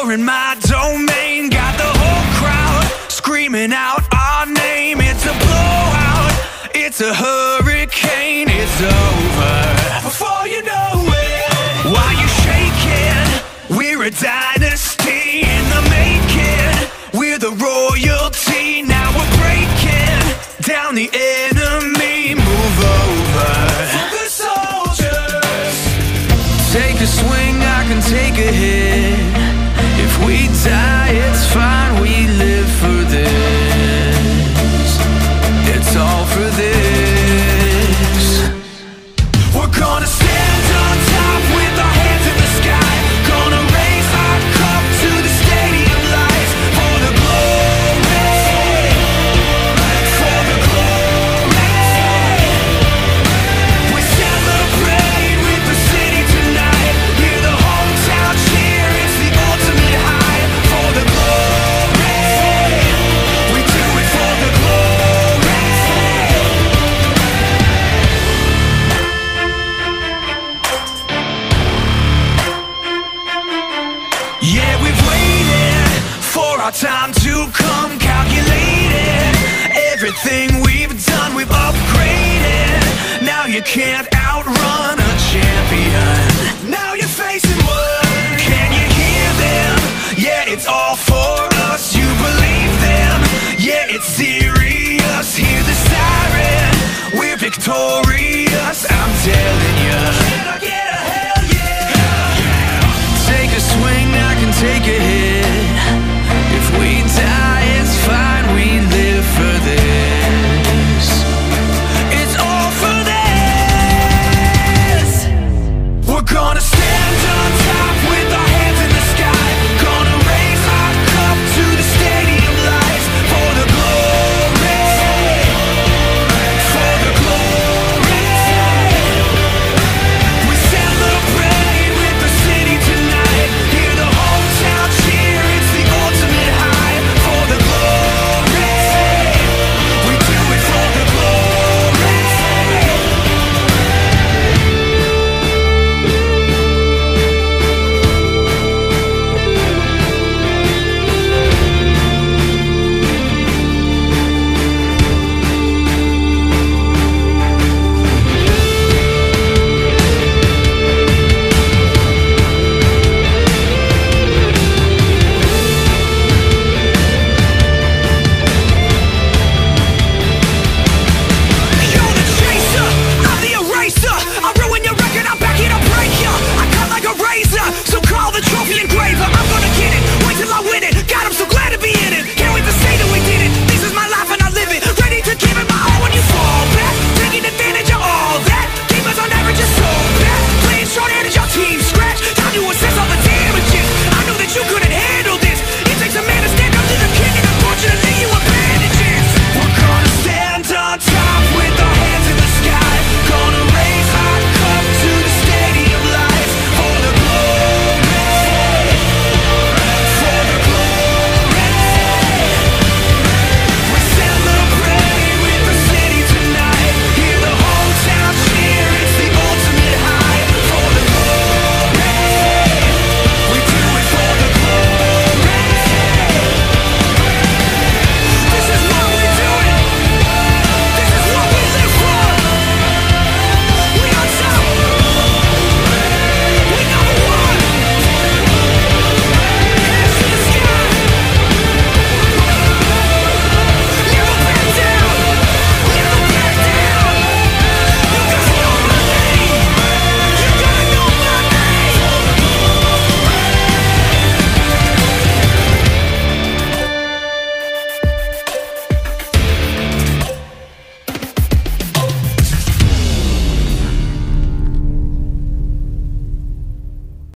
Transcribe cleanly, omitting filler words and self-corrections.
You're in my domain, got the whole crowd screaming out our name. It's a blowout, it's a hurricane, it's over before you know it. Why you shaking? We're a dynasty in the making. We're the royalty, now we're breaking down the enemy. Move over for the soldiers. Take a swing, I can take a hit. If we die, it's fine, we live for this. It's all for this. We're gonna stand on top with our hands in the sky. Gonna raise our cup to the stadium lights. For the glory, for the glory. We celebrate with the city tonight. Hear the hometown cheer, it's the ultimate high. For the glory, we do it for the glory. Yeah, we've waited for our time to come, calculated everything we've done, we've upgraded. Now you can't outrun a champion. Now you're facing one. Can you hear them? Yeah, it's all for us. You believe them? Yeah, it's serious. Hear the siren. We're victorious.